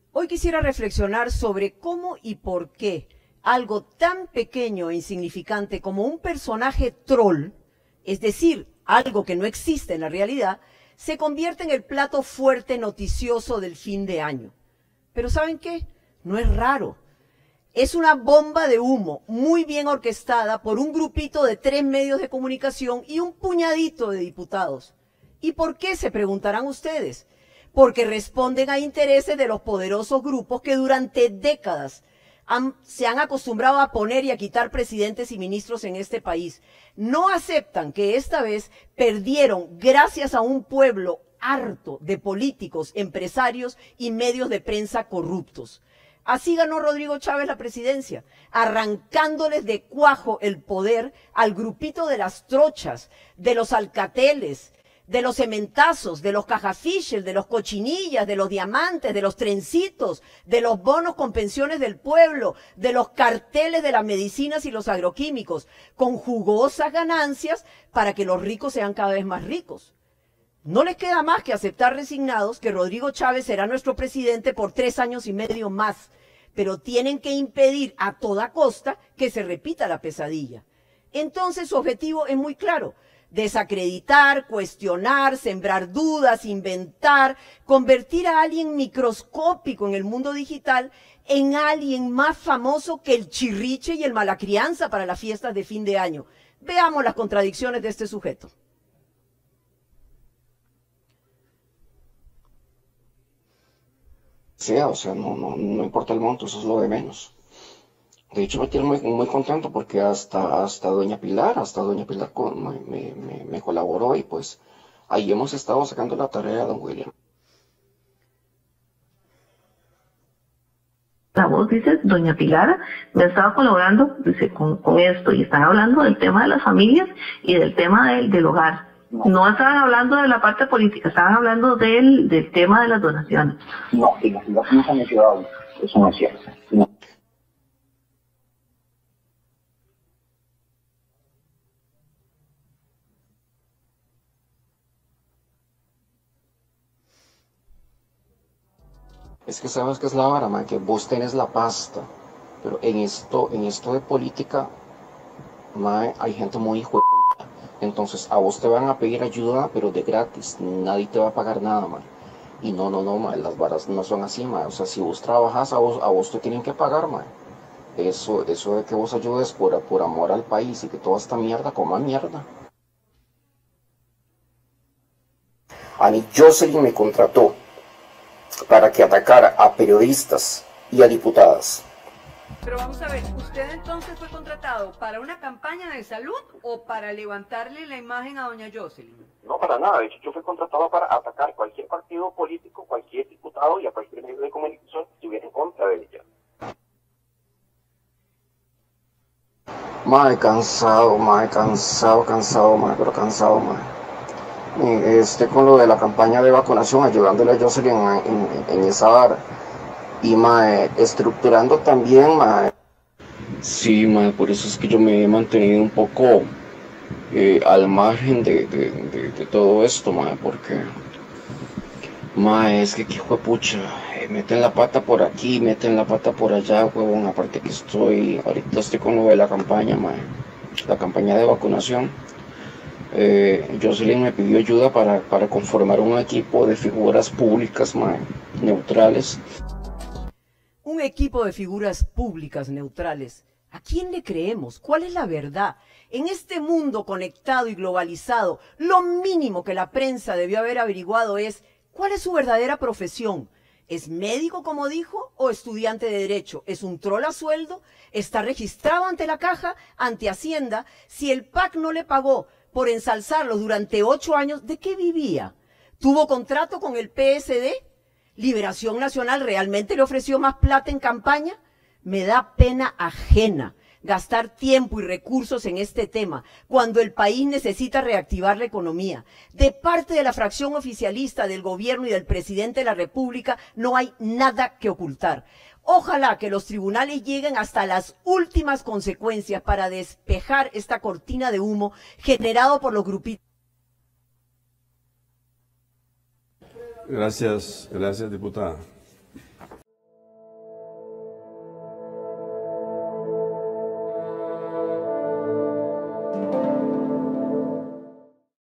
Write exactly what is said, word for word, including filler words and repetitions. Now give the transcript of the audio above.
Hoy quisiera reflexionar sobre cómo y por qué algo tan pequeño e insignificante como un personaje troll, es decir, algo que no existe en la realidad, se convierte en el plato fuerte noticioso del fin de año. Pero ¿saben qué? No es raro. Es una bomba de humo muy bien orquestada por un grupito de tres medios de comunicación y un puñadito de diputados. ¿Y por qué? Se preguntarán ustedes. Porque responden a intereses de los poderosos grupos que durante décadas han, se han acostumbrado a poner y a quitar presidentes y ministros en este país. No aceptan que esta vez perdieron gracias a un pueblo harto de políticos, empresarios y medios de prensa corruptos. Así ganó Rodrigo Chávez la presidencia, arrancándoles de cuajo el poder al grupito de las trochas, de los alcateles, de los cementazos, de los cajafiches, de los cochinillas, de los diamantes, de los trencitos, de los bonos con pensiones del pueblo, de los carteles de las medicinas y los agroquímicos, con jugosas ganancias para que los ricos sean cada vez más ricos. No les queda más que aceptar resignados que Rodrigo Chávez será nuestro presidente por tres años y medio más, pero tienen que impedir a toda costa que se repita la pesadilla. Entonces su objetivo es muy claro: desacreditar, cuestionar, sembrar dudas, inventar, convertir a alguien microscópico en el mundo digital en alguien más famoso que el chirriche y el malacrianza para las fiestas de fin de año. Veamos las contradicciones de este sujeto. Sea, o sea, no, no, no importa el monto, eso es lo de menos. De hecho, me tiene muy, muy contento porque hasta, hasta doña Pilar, hasta doña Pilar con, me, me, me colaboró y pues ahí hemos estado sacando la tarea, don William. La voz dice, doña Pilar me estaba colaborando dice, con, con esto y están hablando del tema de las familias y del tema del, del hogar. No. no estaban hablando de la parte política, estaban hablando del, del tema de las donaciones. No, y las donaciones han ayudado, eso no es cierto. No. Es que sabes que es la vara, man, que vos tenés la pasta, pero en esto, en esto de política, man, hay gente muy hijo de puta. Entonces a vos te van a pedir ayuda, pero de gratis, nadie te va a pagar nada, man. Y no, no, no, man, las varas no son así, man. O sea, si vos trabajas, a vos, a vos te tienen que pagar, man. Eso, eso de que vos ayudes por, por amor al país y que toda esta mierda coma mierda. A mí Jocelyn me contrató para que atacara a periodistas y a diputadas. Pero vamos a ver, ¿usted entonces fue contratado para una campaña de salud o para levantarle la imagen a doña Jocelyn? No, para nada. De hecho, yo fui contratado para atacar cualquier partido político, cualquier diputado y a cualquier medio de comunicación que estuviera en contra de ella. Mae, cansado, mae, cansado, cansado, mae, pero cansado, mae. Este, con lo de la campaña de vacunación, ayudándole a Jocelyn en, en, en esa vara. Y mae, estructurando también, mae. Sí, mae, por eso es que yo me he mantenido un poco eh, al margen de, de, de, de todo esto, mae, porque mae, es que qué hijo de pucha, eh, meten la pata por aquí, meten la pata por allá, huevón. Aparte que estoy, ahorita estoy con lo de la campaña, mae, la campaña de vacunación. Eh, Jocelyn me pidió ayuda para, para conformar un equipo de figuras públicas, mae, neutrales. Un equipo de figuras públicas neutrales. ¿A quién le creemos? ¿Cuál es la verdad? En este mundo conectado y globalizado, lo mínimo que la prensa debió haber averiguado es ¿cuál es su verdadera profesión? ¿Es médico, como dijo, o estudiante de Derecho? ¿Es un troll a sueldo? ¿Está registrado ante la Caja, ante Hacienda? Si el P A C no le pagó por ensalzarlo durante ocho años, ¿de qué vivía? ¿Tuvo contrato con el P S D? ¿Liberación Nacional realmente le ofreció más plata en campaña? Me da pena ajena gastar tiempo y recursos en este tema cuando el país necesita reactivar la economía. De parte de la fracción oficialista del gobierno y del presidente de la República no hay nada que ocultar. Ojalá que los tribunales lleguen hasta las últimas consecuencias para despejar esta cortina de humo generado por los grupitos. Gracias, gracias, diputada.